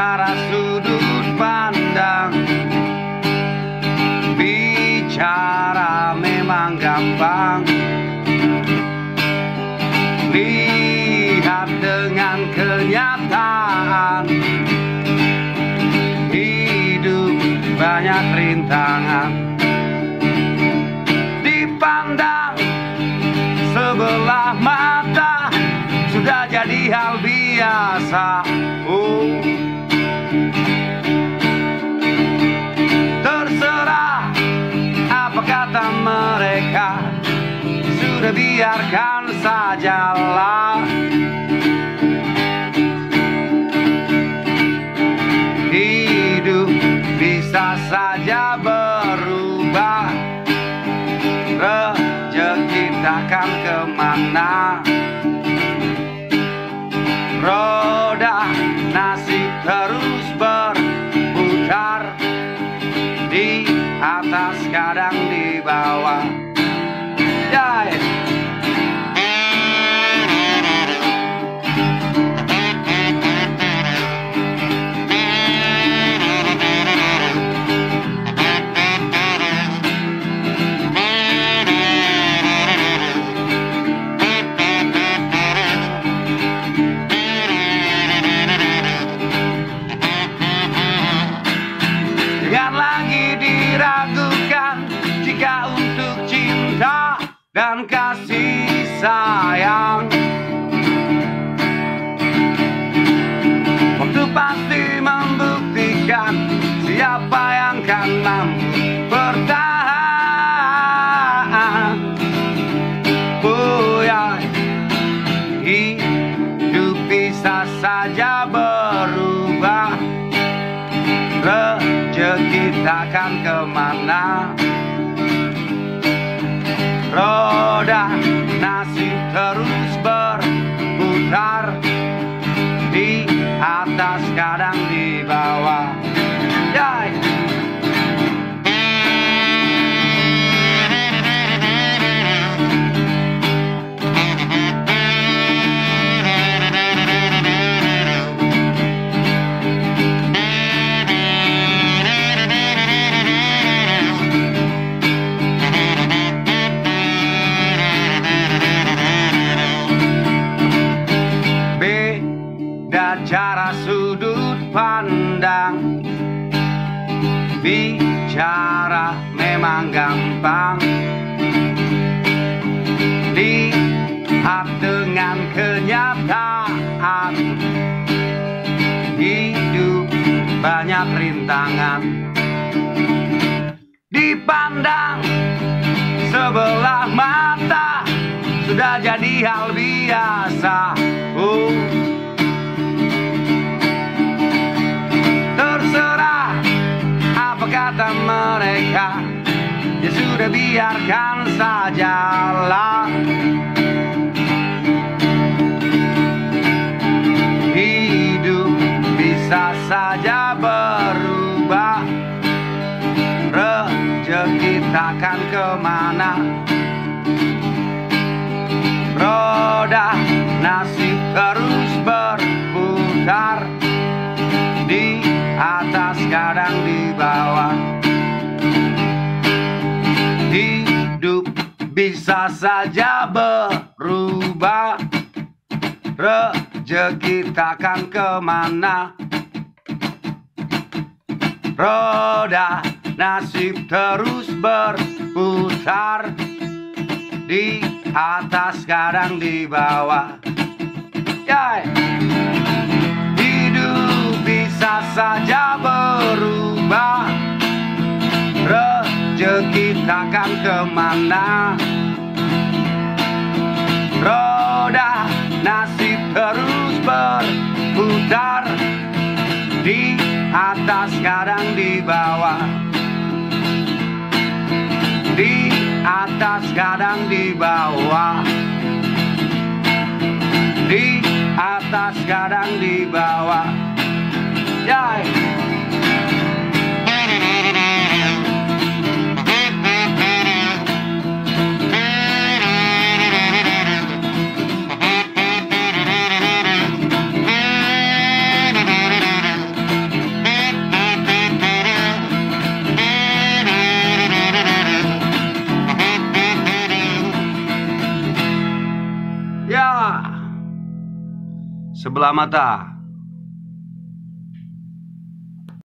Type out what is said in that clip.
cara sudut pandang. Bicara memang gampang, lihat dengan kenyataan. Hidup banyak rintangan, dipandang sebelah mata sudah jadi hal biasa. Terserah apa kata mereka, sudah biarkan sajalah. Hidup bisa saja berubah, rezeki takkan kemana. Roda nasib terus berputar, di atas kadang di bawah. Jangan lagi diragukan jika untuk cinta dan kasih sayang, waktu pasti membuktikan siapa yang kan mampu bertahan. Hidup bisa saja berubah, rezeki takkan kemana. Roda nasib terus berputar, di atas kadang di bawah. Cara sudut pandang, bicara memang gampang, lihat dengan kenyataan. Hidup banyak rintangan, dipandang sebelah mata sudah jadi hal biasa. Terserah apa kata mereka, ya sudah biarkan sajalah. Hidup bisa saja berubah, rezeki takkan kemana. Roda nasib terus berputar, di atas kadang di bawah. Hidup bisa saja berubah, rezeki takkan kemana. Roda nasib terus berputar, di atas kadang di bawah. Hidup bisa saja berubah, rezeki takkan kemana. Roda nasib terus berputar, di atas kadang di bawah. Di atas kadang di bawah. Di atas kadang di bawah. sebelah mata.